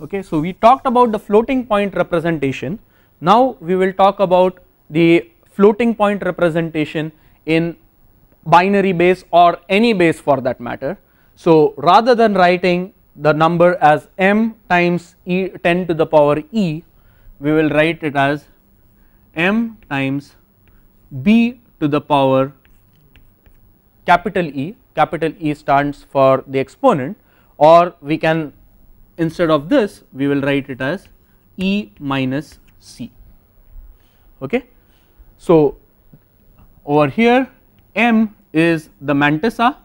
Okay, so we talked about the floating point representation. Now we will talk about the floating point representation in binary base or any base for that matter. So rather than writing the number as m times e 10 to the power e, we will write it as m times b to the power capital E. Capital E stands for the exponent, or we can, instead of this, we will write it as e minus c. Okay, so over here m is the mantissa,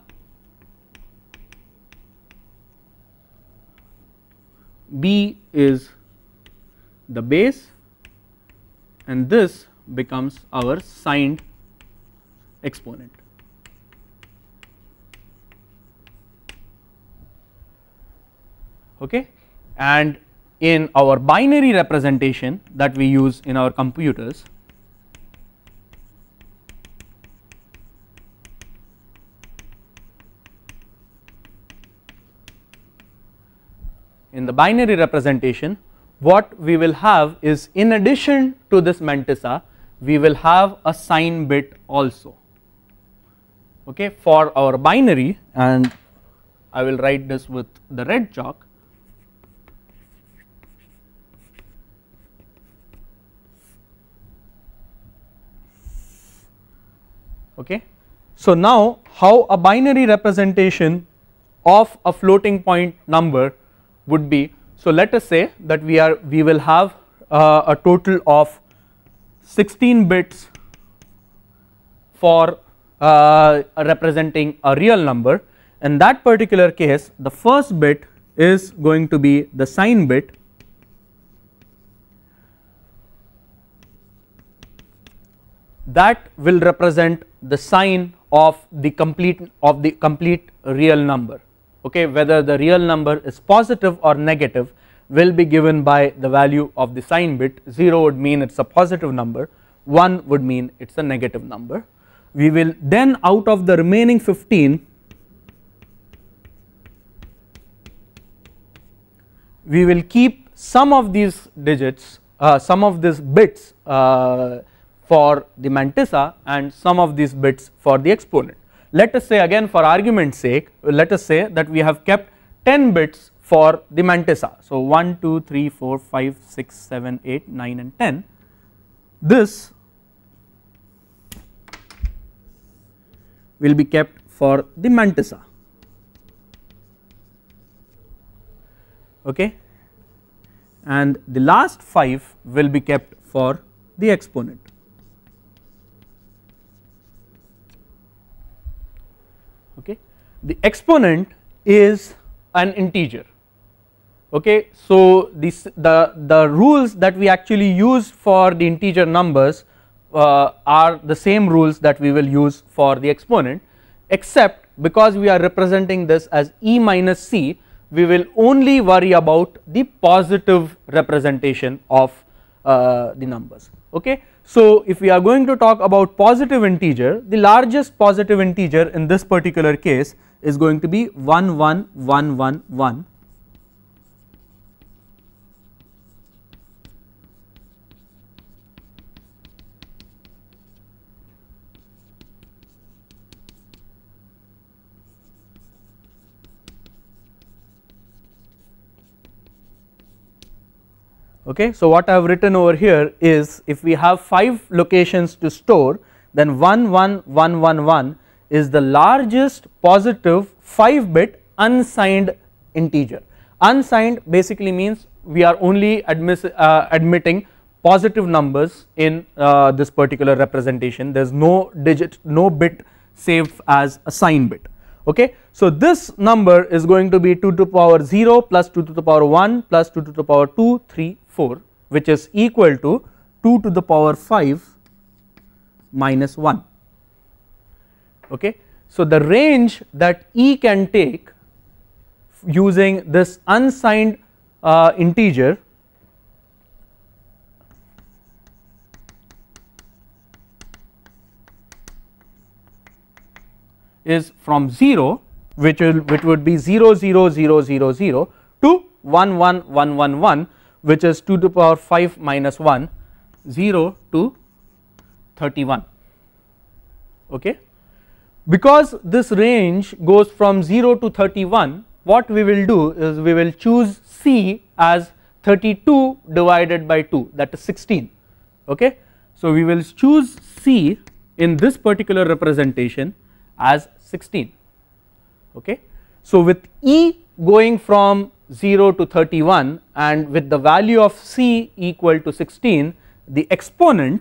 b is the base, and this becomes our signed exponent. Okay, and in our binary representation that we use in our computers, in the binary representation what we will have is, in addition to this mantissa, we will have a sign bit also, okay, for our binary, and I will write this with the red chalk. Okay, so now how a binary representation of a floating point number would be. So let us say that we will have a total of 16 bits for representing a real number. In that particular case, the first bit is going to be the sign bit, that will represent the sign of the complete real number. Okay, whether the real number is positive or negative will be given by the value of the sign bit. 0 would mean it is a positive number, 1 would mean it is a negative number. We will then, out of the remaining 15, we will keep some of these digits, some of these bits for the mantissa and some of these bits for the exponent. Let us say, again for argument's sake, let us say that we have kept 10 bits for the mantissa. So 1, 2, 3, 4, 5, 6, 7, 8, 9 and 10. This will be kept for the mantissa. Okay, and the last 5 will be kept for the exponent. Okay, the exponent is an integer. Okay, so the rules that we actually use for the integer numbers are the same rules that we will use for the exponent, except because we are representing this as e minus c, we will only worry about the positive representation of the numbers. Okay, so if we are going to talk about positive integer, the largest positive integer in this particular case is going to be 11111. Okay, so what I have written over here is, if we have 5 locations to store, then 11111 is the largest positive 5-bit unsigned integer. Unsigned basically means we are only admitting positive numbers in this particular representation. There is no bit saved as a sign bit. Okay, so this number is going to be 2 to the power 0 plus 2 to the power 1 plus 2 to the power 2, 3, 4, which is equal to 2 to the power 5 minus 1. Okay, so the range that E can take using this unsigned integer is from 0, which would be 0 0 0 0 0 to 11111, which is 2 to the power 5 minus 1, 0 to 31. Okay. Because this range goes from 0 to 31, what we will do is we will choose C as 32 divided by 2, that is 16. Okay. So we will choose C in this particular representation as 16. Okay. So with E going from 0 to 31 and with the value of C equal to 16, the exponent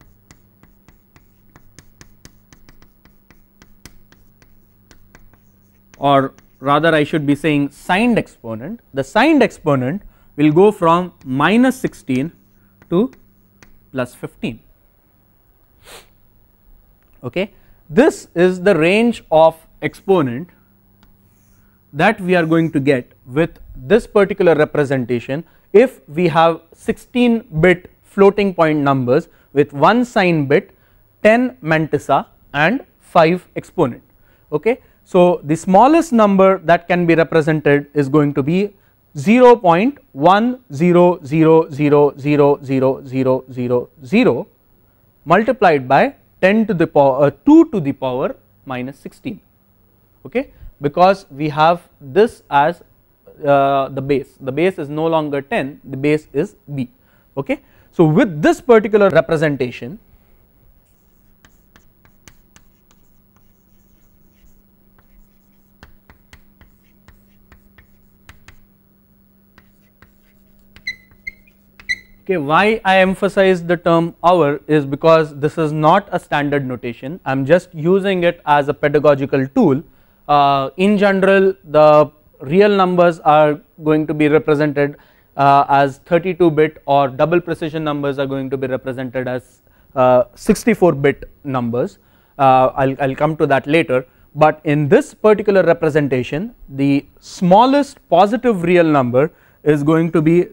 or rather I should be saying signed exponent, the signed exponent will go from minus 16 to plus 15. Okay. This is the range of exponent that we are going to get with this particular representation if we have 16-bit floating point numbers with 1 sign bit, 10 mantissa and 5 exponent. Okay. So the smallest number that can be represented is going to be 0.10000000 multiplied by 10 to the power 2 to the power minus 16. Okay. Because we have this as the base is no longer 10, the base is b. Okay. So with this particular representation, okay, why I emphasize the term hour is because this is not a standard notation, I am just using it as a pedagogical tool. In general, the real numbers are going to be represented as 32-bit, or double precision numbers are going to be represented as 64-bit numbers. I'll come to that later, but in this particular representation the smallest positive real number is going to be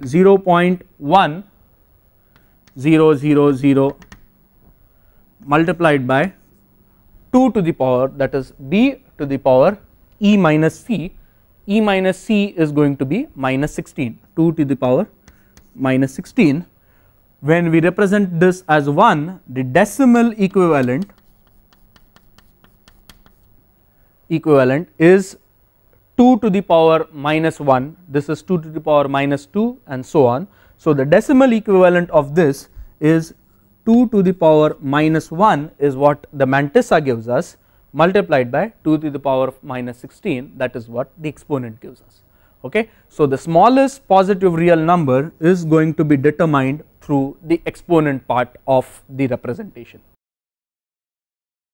0.1000 multiplied by 2 to the power, that is b to the power e minus c. E minus c is going to be minus 16, 2 to the power minus 16. When we represent this as 1, the decimal equivalent is 2 to the power minus 1, this is 2 to the power minus 2 and so on. So the decimal equivalent of this is 2 to the power minus 1 is what the mantissa gives us, multiplied by 2 to the power of minus 16, that is what the exponent gives us. Okay. So the smallest positive real number is going to be determined through the exponent part of the representation.